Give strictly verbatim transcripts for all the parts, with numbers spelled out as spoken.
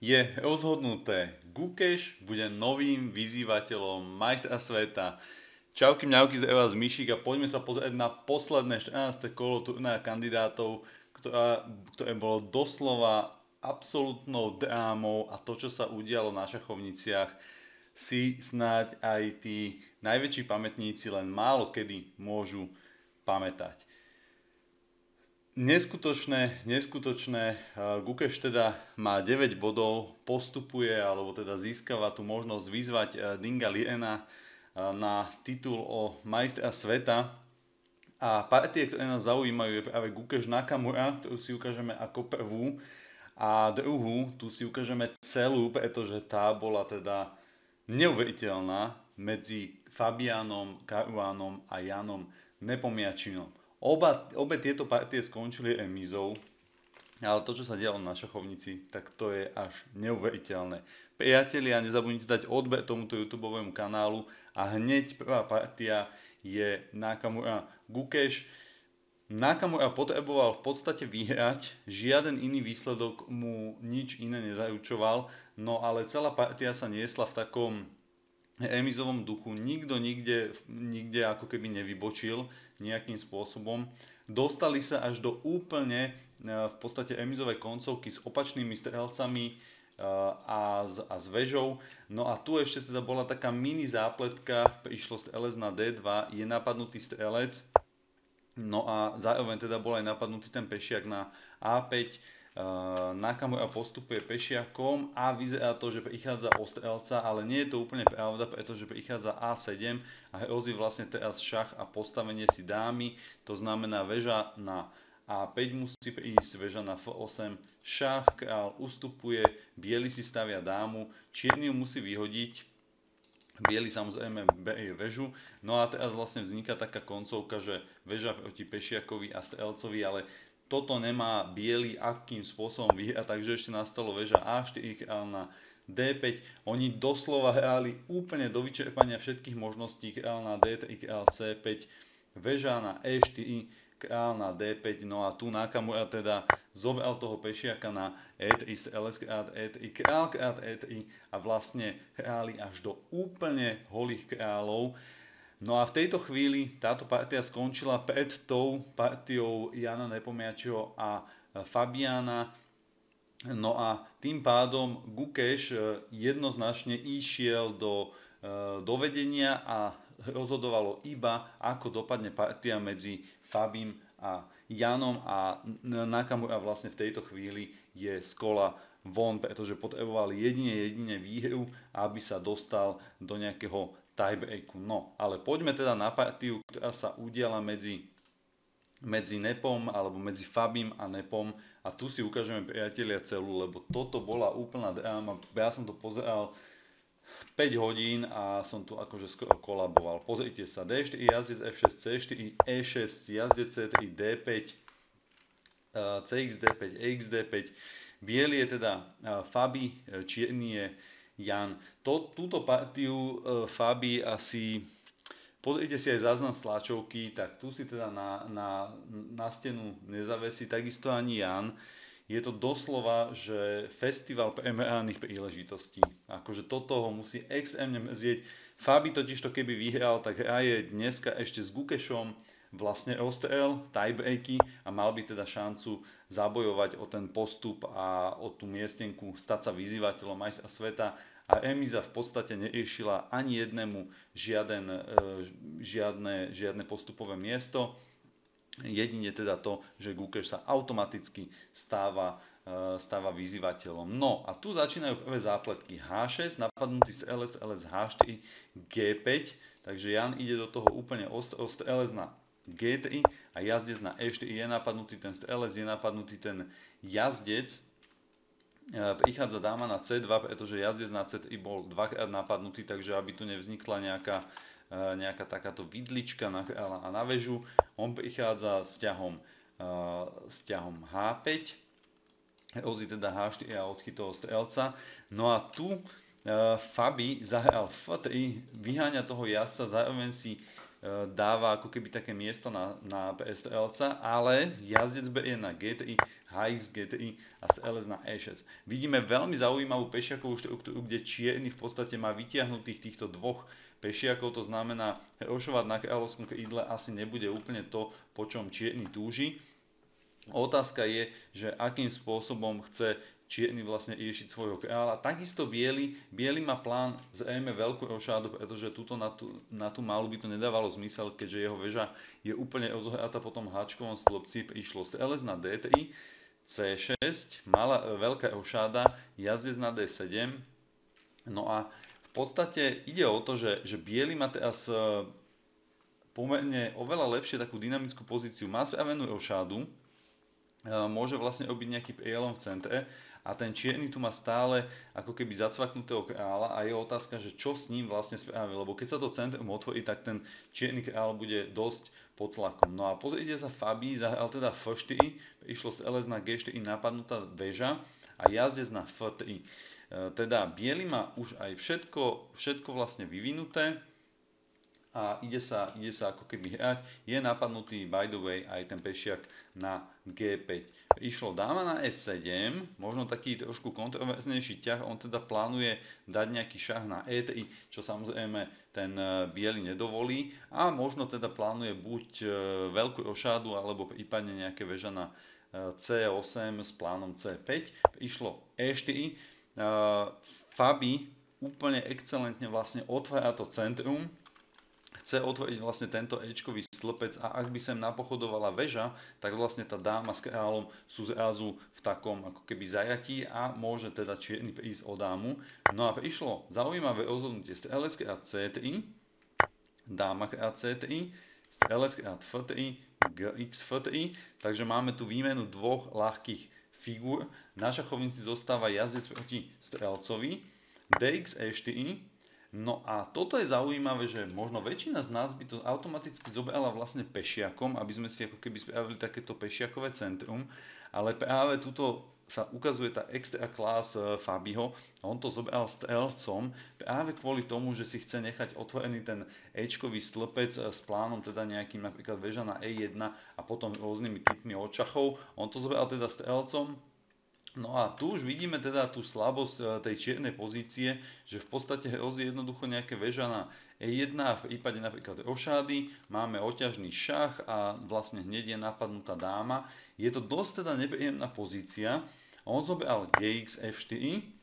Je rozhodnuté. Gukeš bude novým vyzývateľom majstra sveta. Čauky mňauky z Eva z Myšík a poďme sa pozrieť na posledné štrnáste kolo turnaja kandidátov, ktorá, ktoré bolo doslova absolútnou drámou a to, čo sa udialo na šachovniciach, si snáď aj tí najväčší pamätníci len málo kedy môžu pamätať. Neskutočné, neskutočné. Gukeš teda má deväť bodov, postupuje alebo teda získava tú možnosť vyzvať Dinga Liena na titul o majstra sveta. A partie, ktoré nás zaujímajú, je práve Gukeš Nakamura, ktorú si ukážeme ako prvú. A druhú, tu si ukážeme celú, pretože tá bola teda neuveriteľná medzi Fabianom Caruanom a Janom Nepomiačinom. Oba, obe tieto partie skončili remízou, ale to, čo sa dialo na šachovnici, tak to je až neuveriteľné. Priatelia, nezabudnite dať odber tomuto YouTubeovému kanálu a hneď prvá partia je Nakamura Gukeš. Nakamura potreboval v podstate vyhrať, žiaden iný výsledok mu nič iné nezaručoval, no ale celá partia sa niesla v takom remizovom duchu, nikto nikde, nikde ako keby nevybočil nejakým spôsobom. Dostali sa až do úplne v podstate remizovej koncovky s opačnými strelcami a s, a s vežou. No a tu ešte teda bola taká mini zápletka, prišlo strelec na dé dva, je napadnutý strelec, no a zároveň teda bol aj napadnutý ten pešiak na á päť. Nakamura postupuje pešiakom a vyzerá to, že prichádza o strelca, ale nie je to úplne pravda, pretože prichádza á sedem a hrozí vlastne teraz šach a postavenie si dámy, to znamená väža na á päť musí prísť, väža na ef osem, šach, král ustupuje, biely si stavia dámu, čierny ju musí vyhodiť, biely samozrejme berie väžu, no a teraz vlastne vzniká taká koncovka, že väža proti pešiakovi a strelcovi, ale toto nemá biely akým spôsobom vyhrať, takže ešte nastalo väža á štyri, král na dé päť. Oni doslova hrali úplne do vyčerpania všetkých možností, král na dé tri, král cé päť, väža na é štyri, král na dé päť, no a tu Nakamura teda zobral toho pešiaka na é tri, strelec krát é tri, král krát é tri a vlastne hráli až do úplne holých kráľov. No a v tejto chvíli táto partia skončila pred tou partiou Jana Nepomiačiho a Fabiana. No a tým pádom Gukeš jednoznačne išiel do, do vedenia a rozhodovalo iba, ako dopadne partia medzi Fabím a Janom a Nakamura vlastne v tejto chvíli je z kola von, pretože potreboval jedine jedine výhru, aby sa dostal do nejakého tiebreaku. No, ale poďme teda na partiu, ktorá sa udiala medzi, medzi Nepom, alebo medzi Fabím a Nepom. A tu si ukážeme, priatelia, celú, lebo toto bola úplná dráma. Ja som to pozeral päť hodín a som tu akože skoro kolaboval. Pozrite sa, dé štyri, jazdec ef šesť, cé štyri, é šesť, jazdec cé tri, dé päť, cé iks dé päť, é iks dé päť. Biely je teda Fabi, čierny je Jan. To, túto partiu e, Fabi asi, pozrite si aj záznam stlačovky, tak tu si teda na, na, na stenu nezavesí, takisto ani Jan. Je to doslova, že festival premeraných príležitostí. Akože toto ho musí extrémne mrzieť. Fabi totižto keby vyhral, tak hraje dneska ešte s Gukešom vlastne rozstrel, tiebreaky a mal by teda šancu zabojovať o ten postup a o tú miestenku, stať sa vyzývateľom majstra sveta. A remíza v podstate neriešila ani jednému žiaden, žiadne, žiadne postupové miesto. Jedine teda to, že Gukeš sa automaticky stáva, stáva vyzývateľom. No a tu začínajú prvé zápletky. há šesť, napadnutý strelec, strelec há štyri, gé päť, takže Jan ide do toho úplne ostro, strelec na gé tri a jazdec na é štyri, je napadnutý ten strelec, je napadnutý ten jazdec. Prichádza dáma na cé dva, pretože jazdec na cé tri bol dvakrát napadnutý, takže aby tu nevznikla nejaká, nejaká takáto vidlička na kráľa a na väžu. On prichádza s ťahom, s ťahom há päť, hrozí teda há štyri a odchyt toho strelca. No a tu Fabi zahral ef tri, vyháňa toho jazdca, zároveň si dáva ako keby také miesto na, na pé es té elca, ale jazdec berie na gé té í, há iks gé té í a es té el es na é šesť. Vidíme veľmi zaujímavú pešiakovú štruktúru, kde čierny v podstate má vytiahnutých týchto dvoch pešiakov, to znamená, rošovať na kráľovskom krídle asi nebude úplne to, po čom čierny túži. Otázka je, že akým spôsobom chce čierny vlastne riešiť svojho kráľa. Takisto biely, biely má plán zrejme veľkú rošádu, pretože tuto na tú, na tú málu by to nedávalo zmysel, keďže jeho väža je úplne rozohratá po tom háčkovom stĺpci. Prišlo es té el es na dé té í, cé šesť, malá, veľká rošáda, jazdec na dé sedem. No a v podstate ide o to, že, že biely má teraz pomerne oveľa lepšie takú dynamickú pozíciu. Má spravenú rošádu, môže vlastne robiť nejaký prielom v centre a ten čierny tu má stále ako keby zacvaknutého kráľa a je otázka, že čo s ním vlastne spraví, lebo keď sa to centrum otvorí, tak ten čierny kráľ bude dosť pod tlakom. No a pozrite sa, Fabi zahral teda ef štyri, išlo z el es na gé štyri, napadnutá väža a jazdec na ef tri. Teda biely má už aj všetko, všetko vlastne vyvinuté a ide sa, ide sa ako keby hrať. Je napadnutý, by the way, aj ten pešiak na gé päť. Išlo dáma na es sedem, možno taký trošku kontroverznejší ťah, on teda plánuje dať nejaký šach na é tri, čo samozrejme ten biely nedovolí a možno teda plánuje buď veľkú rošádu, alebo prípadne nejaké väža na cé osem s plánom cé päť. Išlo é štyri, Fabi úplne excelentne vlastne otvára to centrum, chce otvoriť vlastne tento éčkový stĺpec a ak by sem napochodovala väža, tak vlastne tá dáma s kráľom sú zrazu v takom ako keby zajatí a môže teda čierny prísť o dámu. No a prišlo zaujímavé rozhodnutie es té el es krát cé tri, dáma krát cé tri, es té el es krát ef tri, gé iks ef tri, takže máme tu výmenu dvoch ľahkých figúr. Na šachovnici zostáva jazdec proti strelcovi, dé iks é štyri. No a toto je zaujímavé, že možno väčšina z nás by to automaticky zobrala vlastne pešiakom, aby sme si ako keby spravili takéto pešiakové centrum, ale práve tuto sa ukazuje tá extra class Fabiho, on to zobral strelcom práve kvôli tomu, že si chce nechať otvorený ten éčkový stĺpec s plánom teda nejakým napríklad väža na é jeden a potom rôznymi typmi odšachov, on to zobral teda strelcom. No a tu už vidíme teda tú slabosť tej čiernej pozície, že v podstate hrozí jednoducho nejaké väža na é jeden a v prípade napríklad rošády máme oťažný šach a vlastne hneď je napadnutá dáma. Je to dosť teda nepríjemná pozícia. On zobral gé iks ef štyri,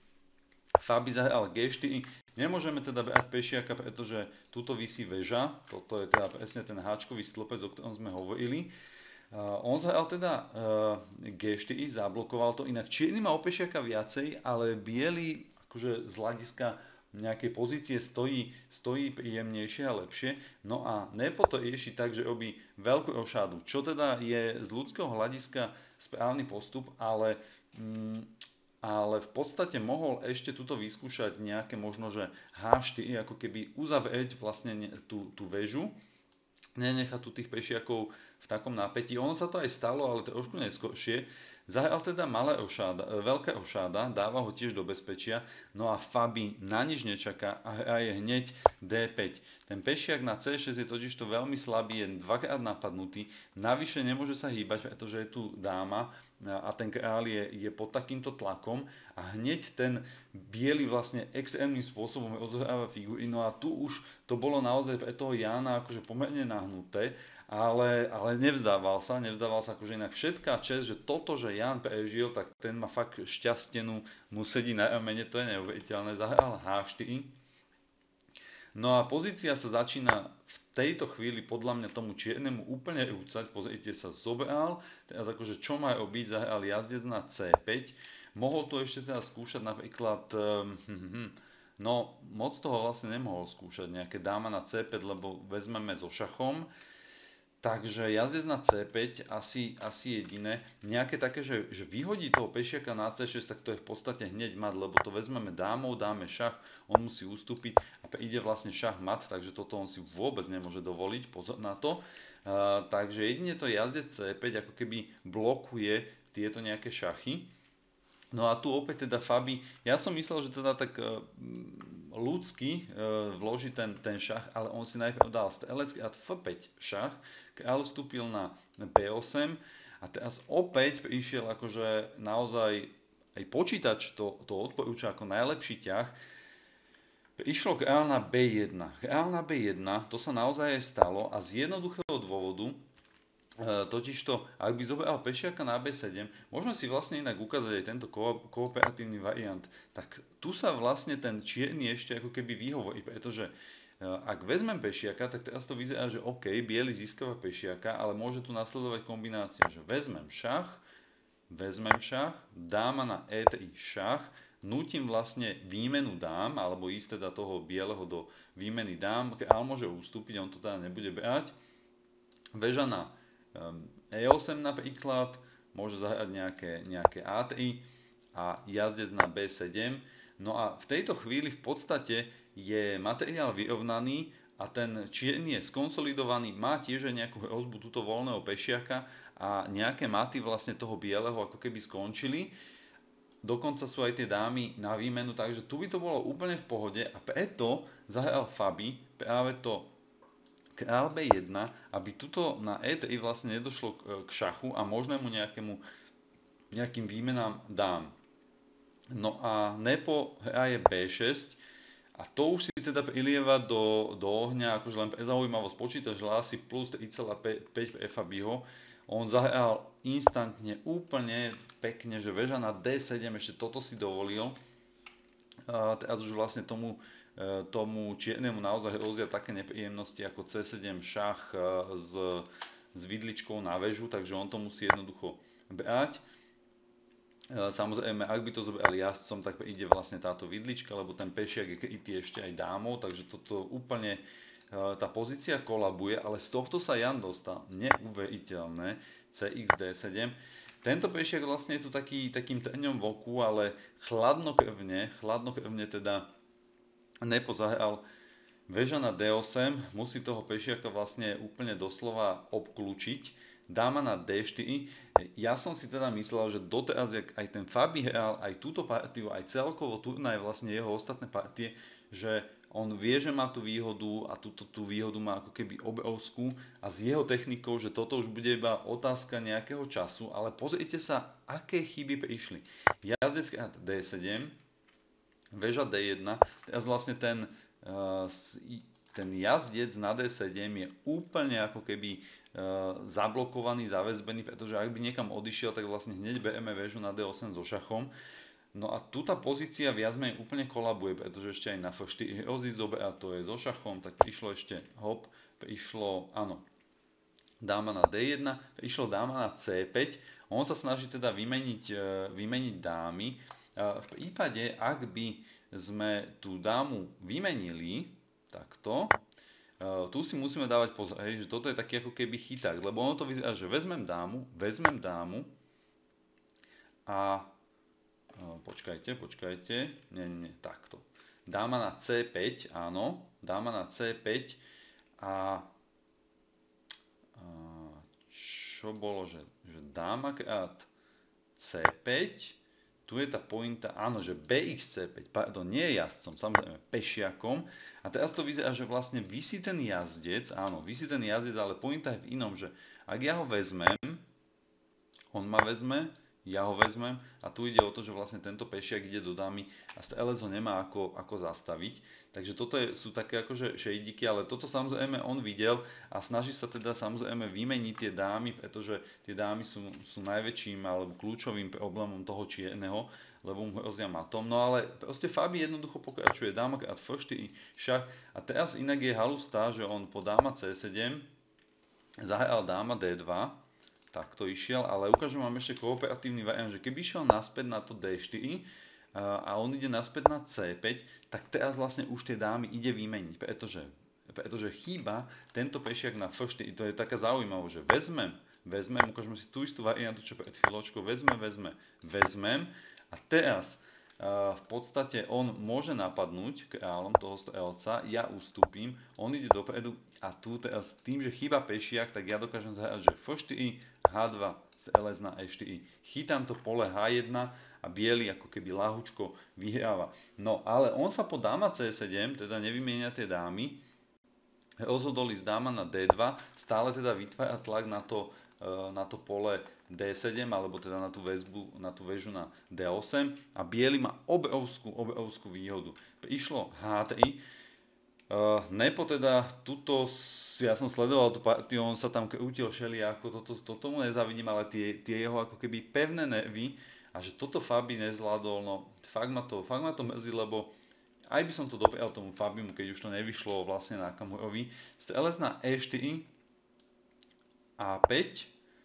Fabi zahral gé štyri. Nemôžeme teda brať pešiaka, pretože tuto visí väža, toto je teda presne ten háčkový stĺpec, o ktorom sme hovorili. Uh, on zahral teda uh, gé štyri, zablokoval to, inak čierny má o pešiaka viacej, ale biely akože z hľadiska nejakej pozície stojí, stojí príjemnejšie a lepšie. No a Nepo to rieši tak, že robí veľkú rošádu, čo teda je z ľudského hľadiska správny postup, ale, mm, ale v podstate mohol ešte tuto vyskúšať nejaké možno, že há štyri, ako keby uzavrieť vlastne tú, tú väžu, nenechať tu tých pešiakov v takom napätí. Ono sa to aj stalo, ale trošku neskôršie. Zahral teda malá rošáda, veľká rošáda, dáva ho tiež do bezpečia, no a Fabi na nič nečaká a hraje hneď dé päť. Ten pešiak na cé šesť je totižto veľmi slabý, je dvakrát napadnutý, navyše nemôže sa hýbať, pretože je tu dáma a ten kráľ je, je pod takýmto tlakom a hneď ten biely vlastne extrémnym spôsobom rozohráva figúry. No a tu už to bolo naozaj pre toho Jána akože pomerne nahnuté, ale, ale nevzdával sa, nevzdával sa akože inak všetká česť, že toto, že Ján prežil, tak ten má fakt šťastenú, mu sedí na ramene, to je neuveriteľné, zahral há štyri. No a pozícia sa začína v tejto chvíli podľa mňa tomu čiernemu úplne rúcať. Pozrite sa, zobral, teraz akože čo má robiť, zahral jazdec na cé päť. Mohol to ešte teda skúšať napríklad, um, no moc toho vlastne nemohol skúšať, nejaké dáma na cé päť, lebo vezmeme so šachom. Takže jazdec na cé päť asi, asi jediné. Nejaké také, že, že vyhodí toho pešiaka na cé šesť, tak to je v podstate hneď mat, lebo to vezmeme dámou, dáme šach, on musí ustúpiť a ide vlastne šach mat, takže toto on si vôbec nemôže dovoliť, pozor na to. Uh, takže jedine to jazdec cé päť ako keby blokuje tieto nejaké šachy. No a tu opäť teda Fabi, ja som myslel, že teda tak uh, ľudsky vložiť ten, ten šach, ale on si najprv dal strelecký a ef päť šach, kráľ vstúpil na bé osem a teraz opäť prišiel akože naozaj aj počítač to, to odporúča ako najlepší ťah. Išlo kráľ na bé jeden. Kráľ na bé jeden, to sa naozaj aj stalo a z jednoduchého dôvodu, totižto, ak by zobral pešiaka na bé sedem, môžeme si vlastne inak ukázať aj tento ko- kooperatívny variant, tak tu sa vlastne ten čierny ešte ako keby vyhovorí, pretože ak vezmem pešiaka, tak teraz to vyzerá, že OK, biely získava pešiaka, ale môže tu nasledovať kombinácia, že vezmem šach, vezmem šach, dáma na é tri šach, nútim vlastne výmenu dám, alebo ísť teda toho bieleho do výmeny dám, kráľ môže ustúpiť, on to teda nebude brať, väža na é osem napríklad, môže zahrať nejaké, nejaké á tri a jazdec na bé sedem. No a v tejto chvíli v podstate je materiál vyrovnaný a ten čierny je skonsolidovaný, má tiež nejakú hrozbu túto voľného pešiaka a nejaké maty vlastne toho bieleho ako keby skončili. Dokonca sú aj tie dámy na výmenu, takže tu by to bolo úplne v pohode a preto zahral Fabi práve to kráľ bé jeden, aby tuto na é tri vlastne nedošlo k šachu a možnému nejakému, nejakým výmenám dám. No a Nepo hraje bé šesť a to už si teda prilieva do, do ohňa, akože len pre zaujímavosť počítač hlási plus tri celá päť pre Fabiho. On zahral instantne úplne pekne, že väža na dé sedem, ešte toto si dovolil. A teraz už vlastne tomu tomu čiernemu naozaj hrozia také nepríjemnosti ako cé sedem šach s, s vidličkou na väžu, takže on to musí jednoducho brať. Samozrejme, ak by to zobral jazdcom, tak ide vlastne táto vidlička, lebo ten pešiak je krytý ešte aj dámou, takže toto úplne tá pozícia kolabuje, ale z tohto sa Jan dostal neuveriteľné cé iks dé sedem. Tento pešiak vlastne je tu taký, takým trňom v oku, ale chladnokrvne, chladnokrvne teda Nepo zahral väža na dé osem, musí toho pešiaka vlastne úplne doslova obklúčiť, dáma na dé štyri. Ja som si teda myslel, že doteraz, jak aj ten Fabi hral, aj túto partiu, aj celkovo turnaj, vlastne jeho ostatné partie, že on vie, že má tú výhodu a túto tú výhodu má ako keby obrovskú a s jeho technikou, že toto už bude iba otázka nejakého času, ale pozrite sa, aké chyby prišli. Jazdec krát dé sedem, väža dé jeden, teraz vlastne ten, ten jazdec na dé sedem je úplne ako keby zablokovaný, zaväzbený, pretože ak by niekam odišiel, tak vlastne hneď bereme väžu na dé osem so šachom. No a tu tá pozícia viac menej úplne kolabuje, pretože ešte aj na ef štyri hrozí zober a to je so šachom, tak prišlo ešte hop, prišlo, áno, dáma na dé jeden, prišlo dáma na cé päť, on sa snaží teda vymeniť, vymeniť dámy. V prípade, ak by sme tú dámu vymenili, takto, tu si musíme dávať pozor, že toto je taký ako keby chyták, lebo ono to vyzerá, že vezmem dámu, vezmem dámu a počkajte, počkajte, nie, nie, takto. Dáma na cé päť, áno, dáma na cé päť a čo bolo, že, že dáma krát cé päť, tu je tá pointa, áno, že bé iks cé päť, pardon, nie jazdcom, samozrejme pešiakom. A teraz to vyzerá, že vlastne visí ten jazdec, áno, visí ten jazdec, ale pointa je v inom, že ak ja ho vezmem, on ma vezme, ja ho vezmem a tu ide o to, že vlastne tento pešiak ide do dámy a strelec ho nemá ako, ako zastaviť. Takže toto je, sú také akože šejdiky, ale toto samozrejme on videl a snaží sa teda samozrejme vymeniť tie dámy, pretože tie dámy sú, sú najväčším alebo kľúčovým problémom toho čierneho, lebo mu hrozia matom. No ale proste Fabi jednoducho pokračuje, dáma krát ef štyri šach a teraz inak je halus tá, že on po dáma cé sedem zahral dáma dé dva, takto išiel, ale ukážem vám ešte kooperatívny variant, že keby išiel naspäť na to dé štyri a on ide naspäť na cé päť, tak teraz vlastne už tie dámy ide vymeniť, pretože, pretože chýba tento pešiak na ef štyri, to je taká zaujímavosť, že vezmem, vezmem, ukážeme si tú istú variantu, čo pred chvíľočkou, vezmem, vezmem, vezmem a teraz v podstate on môže napadnúť kráľom toho strelca, ja ustúpim, on ide dopredu a tu teraz tým, že chýba pešiak, tak ja dokážem zahrať, že ef štyri, há dva, strelec na é štyri. Chytám to pole há jeden a biely ako keby ľahučko vyhráva. No ale on sa po dáma cé sedem, teda nevymieňa tie dámy, rozhodol ísť dáma na dé dva, stále teda vytvára tlak na to, na to pole dé sedem, alebo teda na tú väzbu, na tú väžu na dé osem a biely má obrovskú, obrovskú výhodu. Išlo há tri, Uh, Nepo teda, tuto, ja som sledoval tú partiu, on sa tam krútil všelijako, toto to, to, tomu nezavidím, ale tie, tie jeho ako keby pevné nervy a že toto Fabi nezvládol, no fakt ma to, fakt ma to mrzí, lebo aj by som to doprial tomu Fabimu, keď už to nevyšlo vlastne na Nakamuraovi. Strelec na é štyri, á päť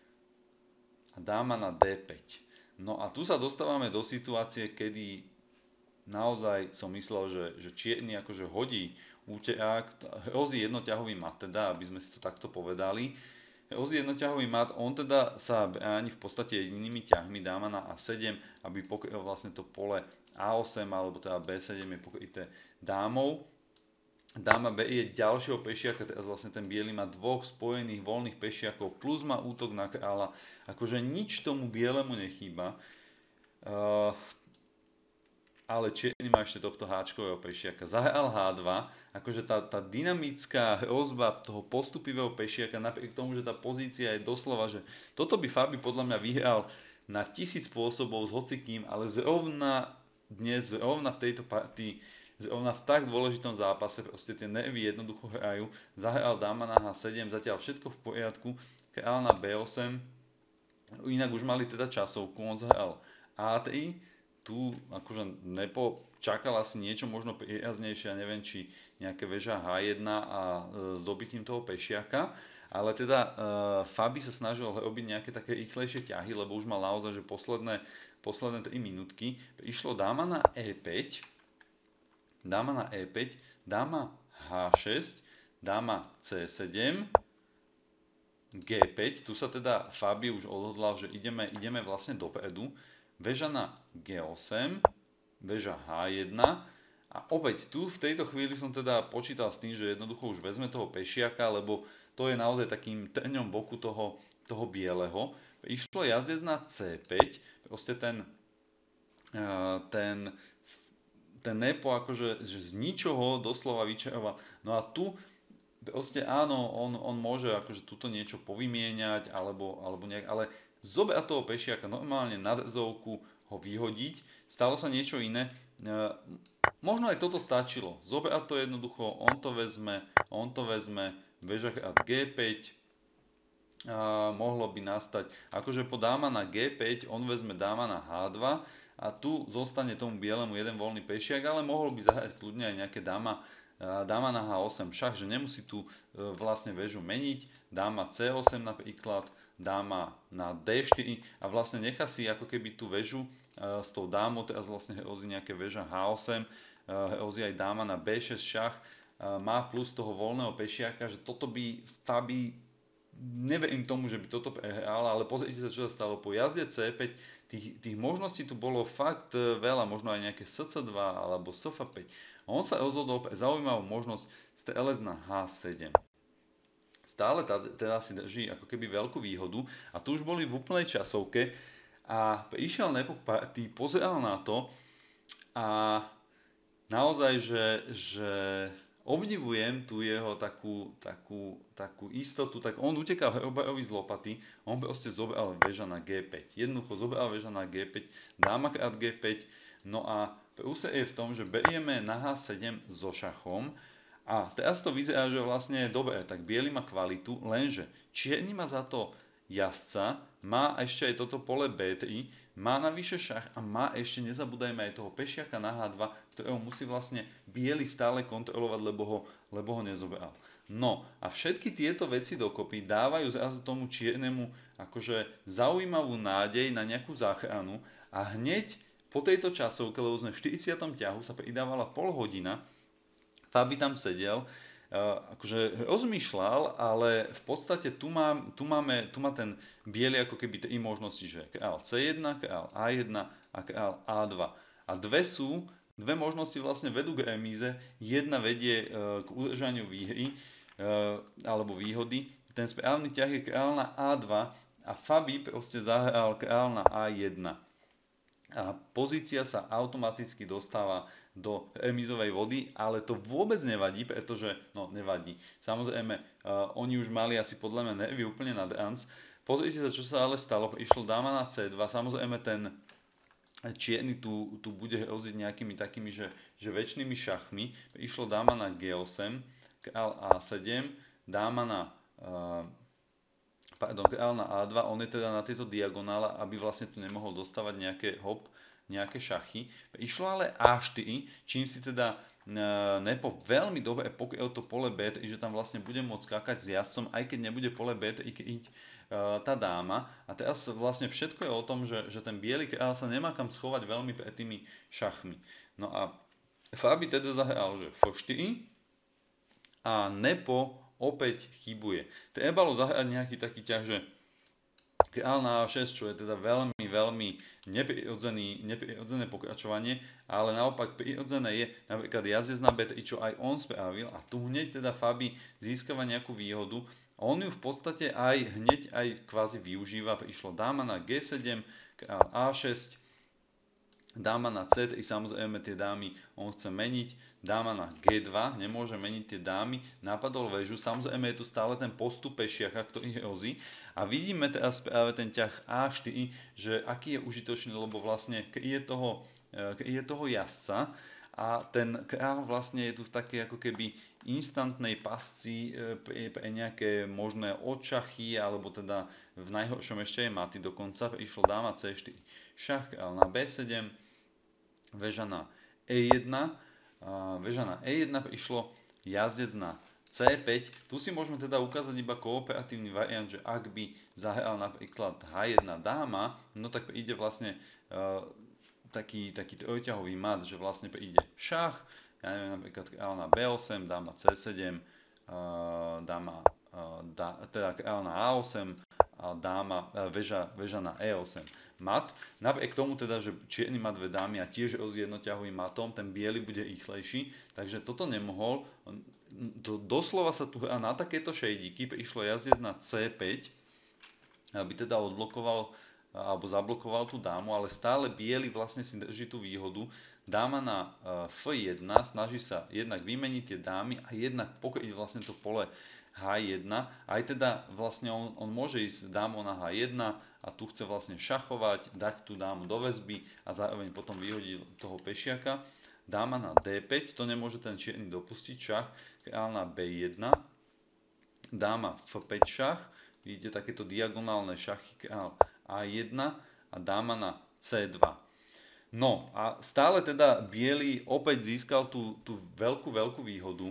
a dáma na dé päť. No a tu sa dostávame do situácie, kedy naozaj som myslel, že, že čierny akože hodí úterák, hrozí jednoťahový mat teda, aby sme si to takto povedali. Hrozí jednoťahový mat, on teda sa bráni v podstate jedinými ťahmi, dáma na á sedem, aby pokryl vlastne to pole á osem, alebo teda bé sedem je pokryté dámou. Dáma bé je ďalšieho pešiaka, teraz vlastne ten biely má dvoch spojených voľných pešiakov, plus má útok na kráľa, akože nič tomu bielemu nechýba. Uh, ale čierny má ešte tohto háčkového pešiaka. Zahral há dva, akože tá, tá dynamická hrozba toho postupivého pešiaka, napriek tomu, že tá pozícia je doslova, že toto by Fabi podľa mňa vyhral na tisíc spôsobov s hocikým, ale zrovna dnes, zrovna v tejto partii, zrovna v tak dôležitom zápase, proste tie nervy jednoducho hrajú. Zahral dáma na há sedem, zatiaľ všetko v poriadku, kráľ na bé osem, inak už mali teda časovku, on zahral á tri, tu akože Nepo čakal asi niečo možno priaznejšie, ja neviem, či nejaké väža há jeden a s dobytím toho pešiaka, ale teda e, Fabi sa snažil robiť nejaké také rýchlejšie ťahy, lebo už mal naozaj, že posledné, posledné tri minútky. Išlo dáma na é päť, dáma na é päť, dáma há šesť, dáma cé sedem, gé päť, tu sa teda Fabi už odhodlal, že ideme, ideme vlastne dopredu. Väža na gé osem, väža há jeden a opäť tu v tejto chvíli som teda počítal s tým, že jednoducho už vezme toho pešiaka, lebo to je naozaj takým trňom boku toho, toho bieleho. Išlo jazdec na cé päť, proste ten, ten, ten Nepo akože že z ničoho doslova vyčaroval. No a tu proste áno, on, on môže akože tuto niečo povymieňať, alebo, alebo nejak, ale zobrať toho pešiaka normálne na dzovku, ho vyhodiť, stalo sa niečo iné. E, možno aj toto stačilo. Zobrať to jednoducho, on to vezme, on to vezme, väža krát gé päť, a mohlo by nastať, akože po dáma na gé päť, on vezme dáma na há dva a tu zostane tomu bielemu jeden voľný pešiak, ale mohol by zahrať kľudne aj nejaké dáma, dáma na há osem, však, že nemusí tu vlastne väžu meniť, dáma cé osem napríklad, dáma na dé štyri a vlastne nechá si ako keby tú väžu e, s tou dámou, teraz vlastne hrozí nejaké väža há osem, e, hrozí aj dáma na bé šesť šach, e, má plus toho voľného pešiaka, že toto by Fabi, neverím tomu, že by toto prehral, ale pozrite sa, čo sa stalo po jazde cé päť, tých, tých možností tu bolo fakt veľa, možno aj nejaké es cé dva alebo es ef päť. On sa rozhodol pre zaujímavú možnosť strelec na há sedem. Stále teda si drží ako keby veľkú výhodu a tu už boli v úplnej časovke a išiel Nepo k partii, pozeral na to a naozaj, že, že obdivujem tu jeho takú, takú, takú istotu, tak on utekal Hrobarovi z lopaty, on proste zobral väža na gé päť, jednoducho zobral väža na gé päť, dáma krát gé päť, no a prúser je v tom, že berieme na há sedem so šachom. A teraz to vyzerá, že vlastne je dobré, tak biely má kvalitu, lenže čierny má za to jazdca, má ešte aj toto pole bé tri, má navyše šach a má ešte, nezabúdajme, aj toho pešiaka na há dva, ktorého musí vlastne biely stále kontrolovať, lebo ho, lebo ho nezobral. No a všetky tieto veci dokopy dávajú zrazu tomu čiernemu akože zaujímavú nádej na nejakú záchranu a hneď po tejto časovke, lebo sme v štyridsiatom ťahu, sa pridávala pol hodina, Fabi tam sedel, akože rozmýšľal, ale v podstate tu, má, tu, máme, tu má ten biely ako keby tri možnosti, že král cé jeden, král á jeden a král á dva. A dve sú, dve možnosti vlastne vedú k remíze, jedna vedie k udržaniu výhry alebo výhody. Ten správny ťah je král na á dva a Fabi proste zahral král na á jeden. a pozícia sa automaticky dostáva do remízovej vody, ale to vôbec nevadí, pretože, no nevadí, samozrejme, uh, oni už mali asi podľa mňa nervy úplne nad ranc. Pozrite sa, čo sa ale stalo, išlo dáma na cé dva, samozrejme ten čierny tu, tu bude hroziť nejakými takými, že, že väčšnými šachmi, išlo dáma na gé osem, král á sedem, dáma na uh, pardon, král na á dva, on je teda na tejto diagonále, aby vlastne tu nemohol dostávať nejaké hop, nejaké šachy. Išlo ale á štyri, čím si teda e, Nepo veľmi dobre pokryl to pole bé tri, že tam vlastne bude môcť skákať s jazdcom, aj keď nebude pole bé tri kryť e, tá dáma. A teraz vlastne všetko je o tom, že, že ten biely král sa nemá kam schovať veľmi pred tými šachmi. No a Fabi teda zahral, že ef štyri a Nepo opäť chybuje. Trebalo zahrať nejaký taký ťah, že král na á šesť, čo je teda veľmi, veľmi neprirodzené pokračovanie, ale naopak prirodzené je napríklad jazdec na bé tri, čo aj on spravil a tu hneď teda Fabi získava nejakú výhodu. On ju v podstate aj hneď aj kvázi využíva, prišlo dáma na gé sedem, král á šesť, dáma na cé tri, samozrejme tie dámy on chce meniť, dáma na gé dva, nemôže meniť tie dámy, napadol väžu, samozrejme je tu stále ten postup pešiaka, ktorý hrozí. A vidíme teraz práve ten ťah á štyri, že aký je užitočný, lebo vlastne kryje toho, kryje toho jazdca a ten král vlastne je tu v takej ako keby instantnej pasci pre, pre nejaké možné odšachy, alebo teda v najhoršom ešte aj maty dokonca, išlo dáma cé štyri, šach, král na bé sedem, väža na é jedna, väža na é jedna prišlo, jazdec na cé päť. Tu si môžeme teda ukázať iba kooperatívny variant, že ak by zahral napríklad há jedna dáma, no tak príde vlastne uh, taký, taký trojťahový mat, že vlastne príde šach, ja neviem, napríklad král na bé osem, dáma cé sedem, uh, dáma, uh, dá, teda král na á osem, a dáma, uh, väža, väža na é osem. Mat. Napriek tomu teda, že čierny má dve dámy a tiež s jednoťahovým matom, ten biely bude rýchlejší, takže toto nemohol. Do, doslova sa tu hrá na takéto šejdiky, prišlo jazdec na cé päť, aby teda odblokoval alebo zablokoval tú dámu, ale stále biely vlastne si drží tú výhodu. Dáma na ef jedna, snaží sa jednak vymeniť tie dámy a jednak pokryť vlastne to pole há jedna. Aj teda vlastne on, on môže ísť dámou na há jedna a tu chce vlastne šachovať, dať tú dámu do väzby a zároveň potom vyhodiť toho pešiaka. Dáma na dé päť, to nemôže ten čierny dopustiť, šach, král na bé jedna, dáma ef päť šach, vidíte takéto diagonálne šachy, král á jedna a dáma na cé dva. No a stále teda biely opäť získal tú, tú veľkú, veľkú výhodu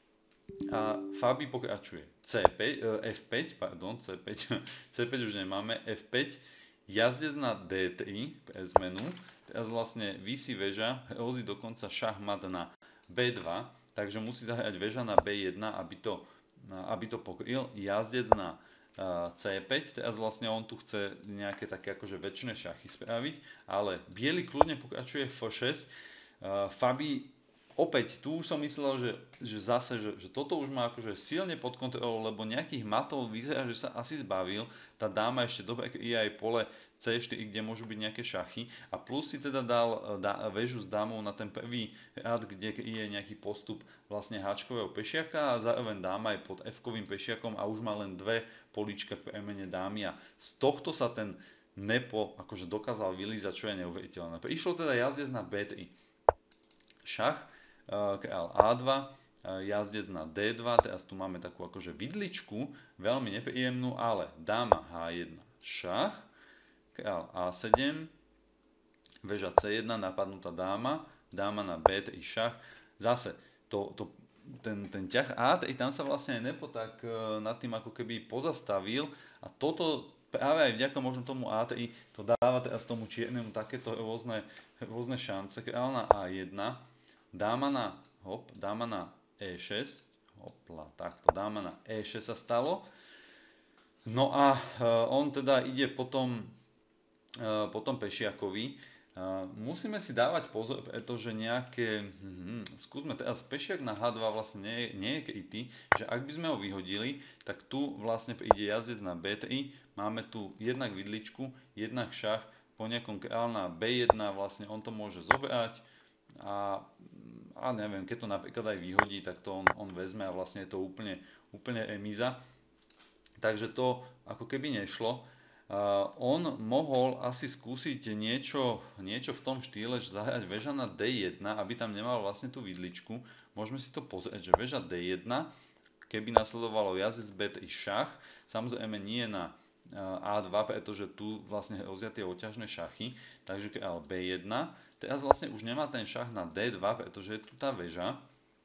a Fabi pokračuje. cé päť, ef päť, pardon, cé päť, cé päť už nemáme, ef päť, jazdec na dé tri pre zmenu, teraz vlastne visí väža, hrozí dokonca šachmat na bé dva, takže musí zahrať väža na bé jedna, aby to, aby to pokryl, jazdec na cé päť, teraz vlastne on tu chce nejaké také akože väčšie šachy spraviť, ale biely kľudne pokračuje ef šesť, Fabi opäť tu už som myslel, že, že zase, že, že toto už má akože silne pod kontrolou, lebo nejakých matov vyzerá, že sa asi zbavil, tá dáma ešte dobre je aj pole cé štyri, kde môžu byť nejaké šachy a plus si teda dal dá, väžu s dámou na ten prvý rad, kde je nejaký postup vlastne háčkového pešiaka a zároveň dáma je pod F-kovým pešiakom a už má len dve políčka v premene dámy a z tohto sa ten Nepo akože dokázal vylízať, čo je neuveriteľné. Išlo teda jazdec na bé tri, šach, král á dva, jazdec na dé dva, teraz tu máme takú akože vidličku, veľmi nepríjemnú, ale dáma há jedna, šach, král á sedem, väža cé jedna, napadnutá dáma, dáma na bé tri, šach, zase to, to, ten, ten ťah á tri, tam sa vlastne Nepo tak nad tým ako keby pozastavil a toto práve aj vďaka možno tomu á tri to dáva teraz tomu čiernemu takéto rôzne, rôzne šance, král na á jedna, dáma na, hop, dáma na é šesť, hopla, takto, dáma na é šesť sa stalo. No a uh, on teda ide potom, uh, potom pešiakovi. Uh, musíme si dávať pozor, pretože nejaké, hm, skúsme teraz, pešiak na há dva vlastne nie, nie je krytý, že ak by sme ho vyhodili, tak tu vlastne príde jazdec na bé tri, máme tu jednak vidličku, jednak šach, po nejakom kráľ na bé jeden vlastne on to môže zobrať a, a neviem, keď to napríklad aj vyhodí, tak to on, on vezme a vlastne je to úplne, úplne remíza. Takže to ako keby nešlo. Uh, on mohol asi skúsiť niečo, niečo v tom štýle, že zahrať väža na dé jeden, aby tam nemal vlastne tú vidličku. Môžeme si to pozrieť, že väža dé jeden, keby nasledovalo jazdec bé tri šach, samozrejme nie na á dva, pretože tu vlastne hrozia tie oťažné šachy, takže kráľ bé jeden. Teraz vlastne už nemá ten šach na dé dva, pretože je tu tá väža.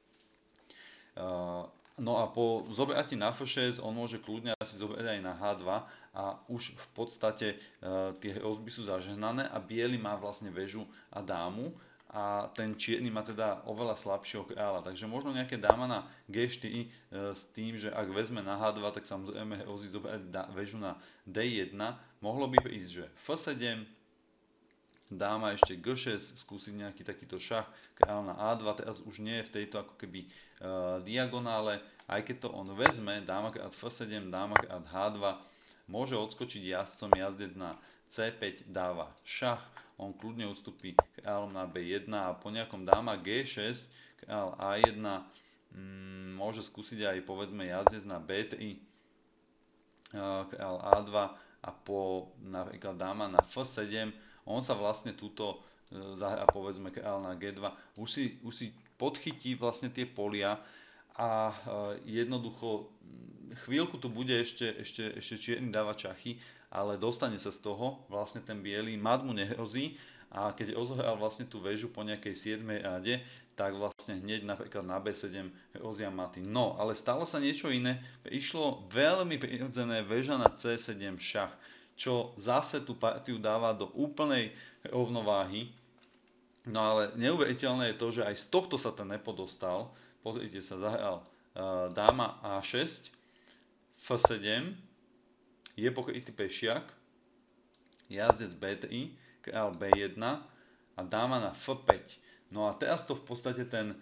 Uh, No a po zobratí na ef šesť on môže kľudne asi zobrať aj na há dva a už v podstate e, tie hrozby sú zažehnané a biely má vlastne väžu a dámu a ten čierny má teda oveľa slabšieho kráľa. Takže možno nejaké dáma na gé štyri e, s tým, že ak vezme na há dva, tak samozrejme hrozí zobrať väžu na dé jeden. Mohlo by prísť, že ef sedem, dáma ešte gé šesť, skúsiť nejaký takýto šach, kráľ na á dva, teraz už nie je v tejto ako keby uh, diagonále, aj keď to on vezme, dáma krát ef sedem, dáma krát há dva, môže odskočiť jazdcom, jazdec na cé päť dáva šach, on kľudne ustúpi kráľom na bé jeden a po nejakom dáma gé šesť, kráľ á jeden, mm, môže skúsiť aj povedzme jazdec na bé tri, uh, kráľ á dva a po napríklad dáma na ef sedem, on sa vlastne túto zahrá povedzme kráľ na gé dva, už si, už si podchytí vlastne tie polia a jednoducho chvíľku tu bude ešte, ešte, ešte čierny dávať šachy, ale dostane sa z toho, vlastne ten biely, mat mu nehrozí a keď rozohral vlastne tú väžu po nejakej siedmej rade, tak vlastne hneď napríklad na bé sedem hrozia maty. No, ale stalo sa niečo iné, išlo veľmi prirodzené väža na cé sedem šach, čo zase tú partiu dáva do úplnej rovnováhy. No ale neuveriteľné je to, že aj z tohto sa ten nepo dostal. Pozrite sa, zahral uh, dáma á šesť, ef sedem, je pokrytý pešiak, jazdec bé tri, kráľ bé jeden a dáma na ef päť. No a teraz to v podstate ten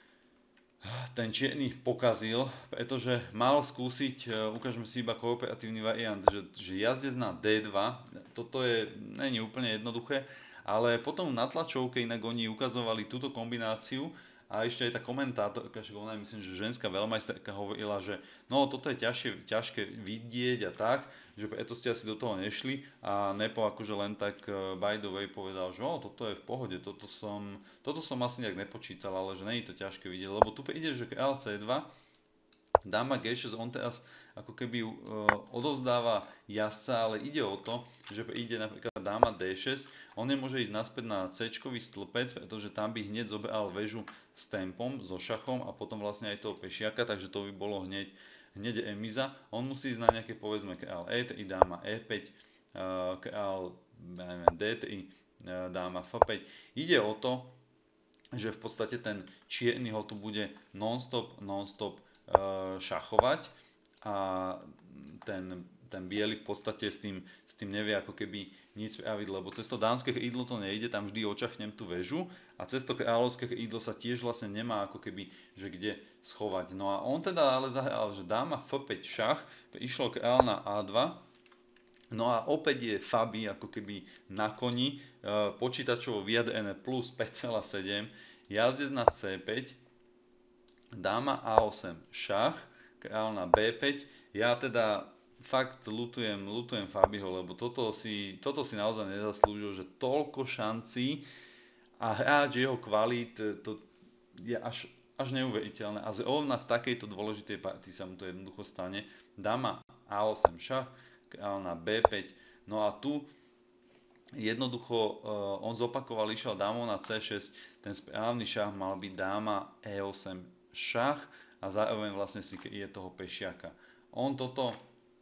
ten čierny pokazil, pretože mal skúsiť, ukážeme si iba kooperatívny variant, že, že jazdec na dé dva, toto je, nie je úplne jednoduché, ale potom na tlačovke inak oni ukazovali túto kombináciu a ešte aj tá komentátorka, že ona myslím, že ženská veľmajsterka hovorila, že no toto je ťažšie, ťažké vidieť a tak, že preto ste asi do toho nešli a Nepo akože len tak by the way povedal, že oh, toto je v pohode, toto som, toto som asi nejak nepočítal, ale že nie je to ťažké vidieť, lebo tu príde, že kráľ cé dva, dáma gé šesť, on teraz ako keby uh, odovzdáva jazdca, ale ide o to, že ide napríklad dáma dé šesť, on nemôže ísť naspäť na C-čkový stĺpec, pretože tam by hneď zobral väžu s tempom, so šachom a potom vlastne aj toho pešiaka, takže to by bolo hneď, hneď emiza. On musí ísť na nejaké povedzme kráľ é tri, dáma é päť, uh, kráľ dé tri, uh, dáma ef päť. Ide o to, že v podstate ten čierny ho tu bude non-stop, non-stop uh, šachovať a ten, ten biely v podstate s tým, s tým nevie ako keby nič spraviť, lebo cez to dámske krídlo to nejde, tam vždy očachnem tú väžu a cez to kráľovské krídlo sa tiež vlastne nemá ako keby, že kde schovať. No a on teda ale zahral, že dáma ef päť šach, išlo kráľ na á dva, no a opäť je Fabi ako keby na koni, e, počítačovo vyjadrené plus päť celá sedem, jazdec na cé päť, dáma á osem šach, kráľ na bé päť, ja teda fakt lutujem, lutujem Fabiho, lebo toto si, toto si naozaj nezaslúžil, že toľko šancí a hráč jeho kvalít, to je až, až neuveriteľné a zrovna v takejto dôležitej partii sa mu to jednoducho stane. Dáma á osem šach, kráľ na bé päť, no a tu jednoducho uh, on zopakoval, išiel dámou na cé šesť, ten správny šach mal byť dáma é osem šach a zároveň vlastne si kryje toho pešiaka. On toto,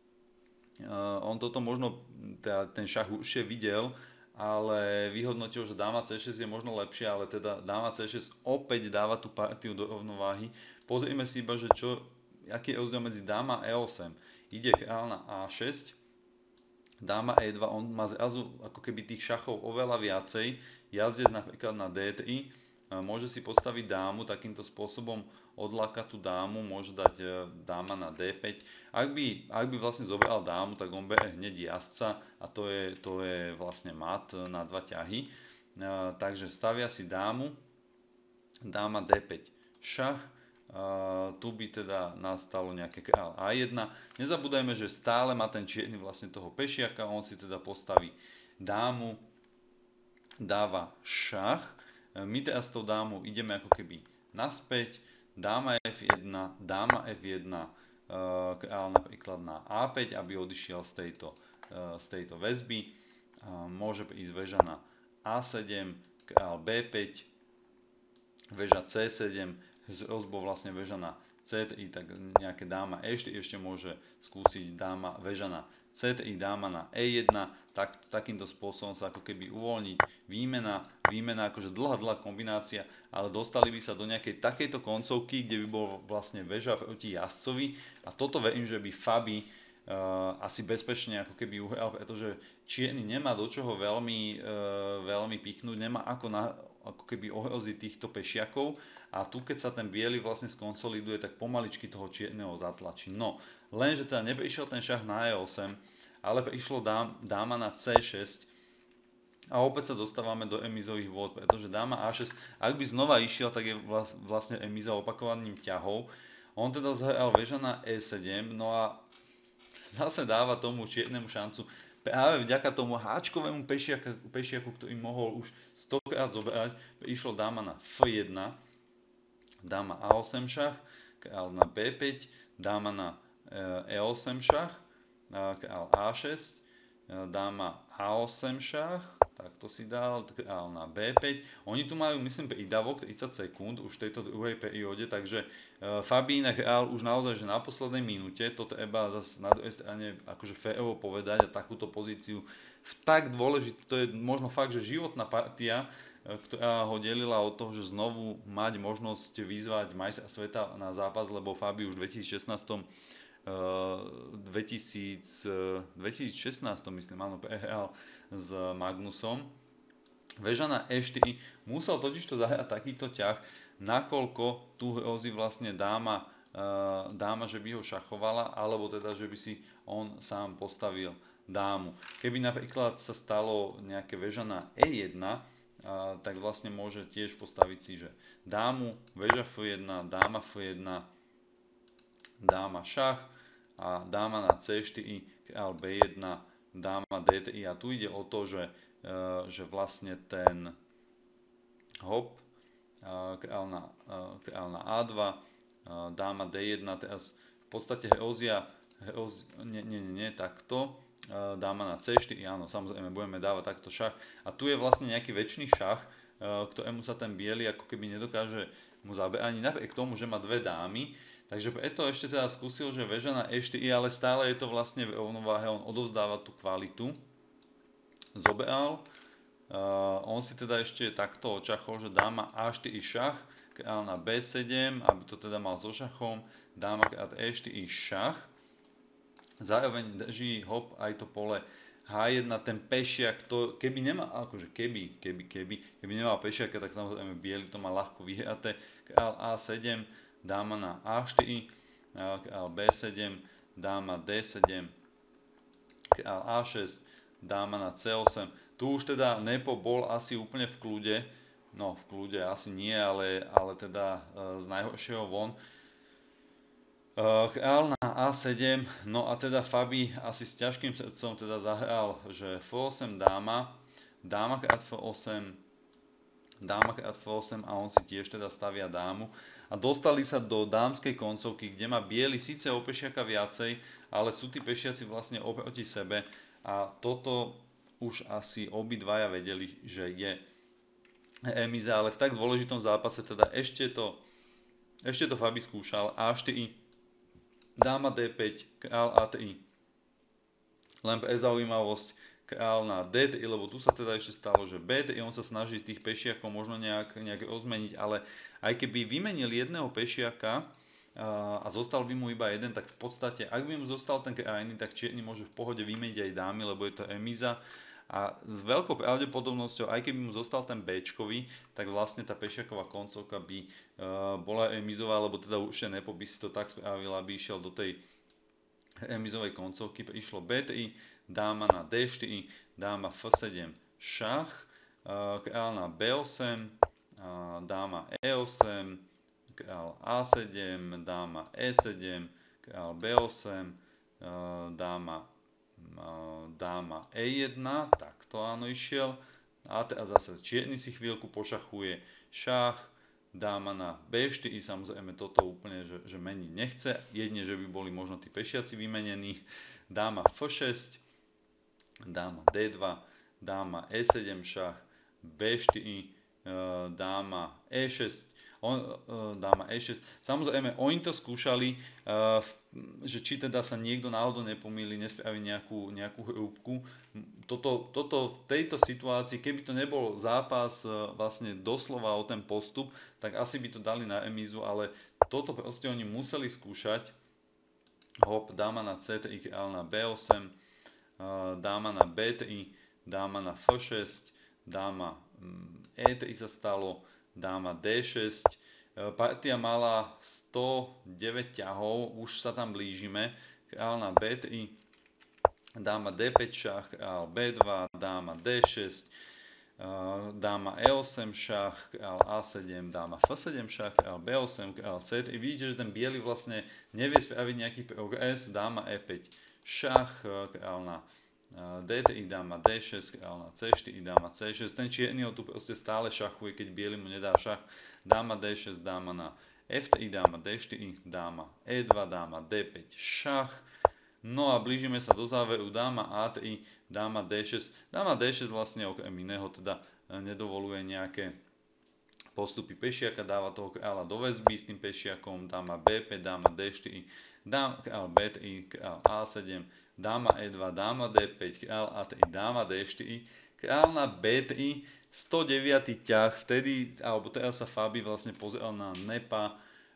uh, on toto možno, teda ten šach už je videl, ale vyhodnotil, že dáma cé šesť je možno lepšia, ale teda dáma cé šesť opäť dáva tú partiu do rovnováhy. Pozrime si iba, že čo, aký je rozdiel medzi dáma a é osem. Ide kráľ na á šesť, dáma é dva, on má zrazu ako keby tých šachov oveľa viacej, jazdec napríklad na dé tri môže si postaviť dámu takýmto spôsobom, odláka tú dámu, môže dať dáma na dé päť. Ak by, ak by vlastne zobral dámu, tak on berie hneď jazdca a to je, to je vlastne mat na dva ťahy. Takže stavia si dámu, dáma dé päť, šach, tu by teda nastalo nejaké kráľ á jedna. Nezabúdajme, že stále má ten čierny vlastne toho pešiaka, on si teda postaví dámu, dáva šach. My teraz s tou dámou ideme ako keby naspäť, dáma ef jedna, dáma ef jedna, kráľ napríklad na á päť, aby odišiel z tejto, z tejto väzby. Môže ísť väža na á sedem, kráľ bé päť, väža cé sedem, s rozbou vlastne väža na cé tri, tak nejaké dáma e štyri ešte môže skúsiť dáma väža na cé tri, dáma na é jedna, tak, takýmto spôsobom sa ako keby uvoľniť výmena, výmena akože dlhá, dlhá kombinácia, ale dostali by sa do nejakej takejto koncovky, kde by bol vlastne väža proti jazdcovi a toto verím, že by Fabi uh, asi bezpečne ako keby uhral, pretože čierny nemá do čoho veľmi, uh, veľmi pichnúť, nemá ako, na, ako keby ohroziť týchto pešiakov. A tu, keď sa ten biely vlastne skonsoliduje, tak pomaličky toho čierneho zatlačí. No, lenže teda neprišiel ten šach na é osem, ale prišlo dám, dáma na cé šesť. A opäť sa dostávame do remízových vôd, pretože dáma á šesť, ak by znova išiel, tak je vlastne remíza opakovaním ťahov. On teda zahral väža na é sedem, no a zase dáva tomu čiernemu šancu, práve vďaka tomu háčkovému pešiaku, pešiaku ktorý mohol už stokrát zobrať, išlo dáma na ef jedna, dáma á osem šach, kráľ na bé päť, dáma na é osem šach, kráľ á šesť, dáma á osem šach, tak to si dal, kráľ na bé päť. Oni tu majú, myslím, prídavok tridsať sekúnd už v tejto druhej perióde, takže Fabín a kráľ už naozaj, že na poslednej minúte, to treba zase na druhej strane akože férovo povedať a takúto pozíciu v tak dôležitý, to je možno fakt, že životná partia, ktorá ho delila od toho, že znovu mať možnosť vyzvať majstra sveta na zápas, lebo Fabi už v dvetisícšestnásť, dvetisícšestnásť myslím, áno, prehral s Magnusom. Väža na é štyri, musel totižto zahrať takýto ťah, nakoľko tu hrozí vlastne dáma, dáma, že by ho šachovala, alebo teda, že by si on sám postavil dámu. Keby napríklad sa stalo nejaké väža na é jedna, Uh, tak vlastne môže tiež postaviť si, že dámu, väža ef jedna, dáma ef jedna, dáma šach a dáma na cé štyri, kráľ bé jedna, dáma dé tri. A tu ide o to, že, uh, že vlastne ten hop, uh, kráľ, na, uh, kráľ na á dva, uh, dáma dé jedna, teraz v podstate hrozia, hrozia nie, nie, nie, nie, takto, dáma na cé štyri, áno, samozrejme budeme dávať takto šach. A tu je vlastne nejaký väčší šach, ktorému sa ten biely ako keby nedokáže mu zabrániť, napriek tomu, že má dve dámy. Takže preto ešte teda skúsil, že väža na é štyri, ale stále je to vlastne v rovnováhe, on odovzdáva tú kvalitu. Zobral, on si teda ešte takto očachol, že dáma á štyri šach, kráľ na bé sedem, aby to teda mal so šachom, dáma krát é štyri šach. Zároveň drží hop aj to pole há jedna, ten pešiak, to, keby nemá, akože keby, keby, keby, keby nemal pešiaka, tak samozrejme biely to má ľahko vyhraté. Kráľ á sedem, dáma na á štyri, kráľ bé sedem, dáma dé sedem, kráľ á šesť, dáma na cé osem. Tu už teda Nepo bol asi úplne v kľude, no v kľude asi nie, ale, ale teda z najhoršieho von. Kráľ na á sedem, no a teda Fabi asi s ťažkým srdcom teda zahral, že ef osem dáma, dáma krát ef osem, dáma krát ef osem a on si tiež teda stavia dámu. A dostali sa do dámskej koncovky, kde má biely síce o pešiaka viacej, ale sú tí pešiaci vlastne oproti sebe a toto už asi obidvaja vedeli, že je remíza, ale v tak dôležitom zápase teda ešte to, ešte to Fabi skúšal, á štyri, dáma dé päť, kráľ á tri. Len pre zaujímavosť, kráľ na dé tri, lebo tu sa teda ešte stalo, že bé tri, on sa snaží tých pešiakov možno nejak, nejak rozmeniť, ale aj keby vymenil jedného pešiaka a zostal by mu iba jeden, tak v podstate, ak by mu zostal ten krajný, tak čierny môže v pohode vymeniť aj dámy, lebo je to remíza. a s veľkou pravdepodobnosťou, aj keby mu zostal ten béčkový, tak vlastne tá pešiaková koncovka by uh, bola remizová, lebo teda určite Nepo by si to tak spravil, aby išiel do tej remizovej koncovky. Išlo bé tri, dáma na dé štyri, dáma ef sedem, šach, uh, kráľ na bé osem, uh, dáma é osem, kráľ á sedem, dáma é sedem, kráľ bé osem, uh, dáma dáma é jeden, tak to áno išiel. A teraz zase čierny si chvíľku pošachuje, šach, dáma na bé štyri, samozrejme toto úplne, že, že meniť nechce, jedine, že by boli možno tí pešiaci vymenení. Dáma ef šesť, dáma dé dva, dáma é sedem šach, bé štyri, dáma é šesť, on, dáma é šesť. Samozrejme, oni to skúšali, že či teda sa niekto náhodou nepomýli, nespraví nejakú, nejakú hrúbku. Toto, toto v tejto situácii, keby to nebol zápas vlastne doslova o ten postup, tak asi by to dali na remízu, ale toto proste oni museli skúšať. Hop, dáma na cé tri, kráľ na bé osem, dáma na bé tri, dáma na ef šesť, dáma é tri sa stalo, dáma dé šesť. Partia mala stodeväť ťahov, už sa tam blížime. Kráľ na bé tri, dáma dé päť šach, kráľ bé dva, dáma dé šesť, dáma é osem šach, kráľ á sedem, dáma ef sedem šach, kráľ bé osem, kráľ cé tri. Vidíte, že ten biely vlastne nevie spraviť nejaký progres. Dáma é päť šach, kráľ na dé tri, dáma dé šesť, kráľ na cé štyri, dáma cé šesť. Ten čierny ho tu proste stále šachuje, keď biely mu nedá šach. Dáma dé šesť, dáma na ef tri, dáma dé štyri, dáma é dva, dáma dé päť šach. No a blížime sa do záveru, dáma á tri, dáma dé šesť. Dáma dé šesť vlastne okrem iného teda nedovoluje nejaké postupy pešiaka, dáva toho kráľa do väzby s tým pešiakom, dáma bé päť, dáma dé štyri, dáma kráľ bé tri, kráľ á sedem, dáma é dva, dáma dé päť, kráľ á tri, dáma dé štyri, kráľ na bé tri, stodeviaty ťah, vtedy, alebo teraz sa Fabi vlastne pozeral na Nepa,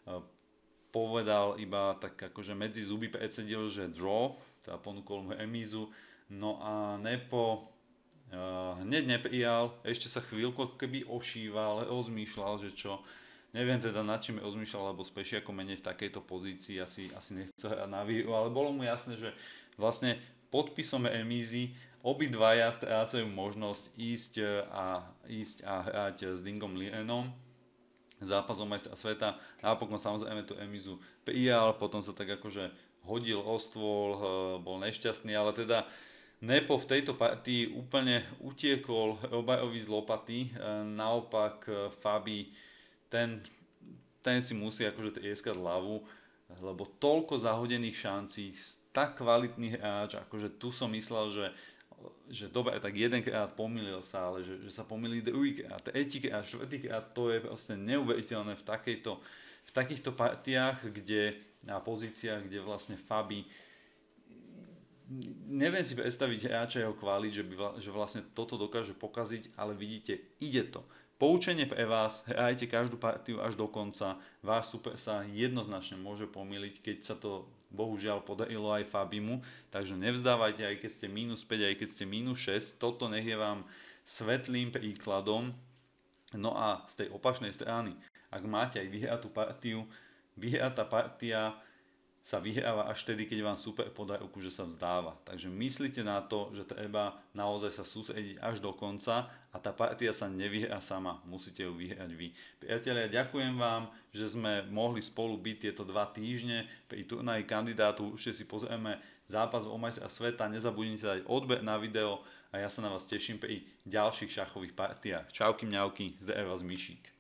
povedal iba tak akože medzi zuby predsedil, že draw, teda ponúkol mu remízu, no a Nepo uh, hneď neprijal, ešte sa chvíľku ako keby ošíval, rozmýšľal, že čo, neviem teda nad čím rozmýšľal, lebo s pešiakom menej v takejto pozícii asi, asi nechce hrať na výhru, ale bolo mu jasné, že vlastne podpisom remízy obidvaja strácajú možnosť ísť a, ísť a hrať s Dingom Lienom zápas o majstra sveta. Napokon samozrejme tú remízu prijal, potom sa tak akože hodil o stôl, bol nešťastný, ale teda Nepo v tejto partii úplne utiekol Robajovi z lopaty, naopak Fabi, ten, ten si musí akože trieskať hlavu, lebo toľko zahodených šancí, tak kvalitný hráč, akože tu som myslel, že že dobre, tak jedenkrát pomýlil sa, ale že, že sa pomýli druhýkrát, tretíkrát, štvrtýkrát, to je proste neuveriteľné v, takejto, v takýchto partiách, kde na pozíciách, kde vlastne Fabi, neviem si predstaviť hráča jeho kvalit, že, by, že vlastne toto dokáže pokaziť, ale vidíte, ide to. Poučenie pre vás, hrajte každú partiu až do konca, váš super sa jednoznačne môže pomýliť, keď sa to bohužiaľ podarilo aj Fabimu, takže nevzdávajte, aj keď ste mínus päť, aj keď ste mínus šesť, toto nech je vám svetlým príkladom. No a z tej opačnej strany, ak máte aj vyhratú partiu, vyhratá partia sa vyhráva až vtedy, keď vám super podá ruku, že sa vzdáva. Takže myslíte na to, že treba naozaj sa sústrediť až do konca a tá partia sa nevyhrá sama, musíte ju vyhrať vy. Priatelia, ďakujem vám, že sme mohli spolu byť tieto dva týždne pri turnaji kandidátu. Už si pozrieme zápas o majstra sveta, nezabudnite dať odber na video a ja sa na vás teším pri ďalších šachových partiách. Čauky mňauky, zdraví vás Mišík.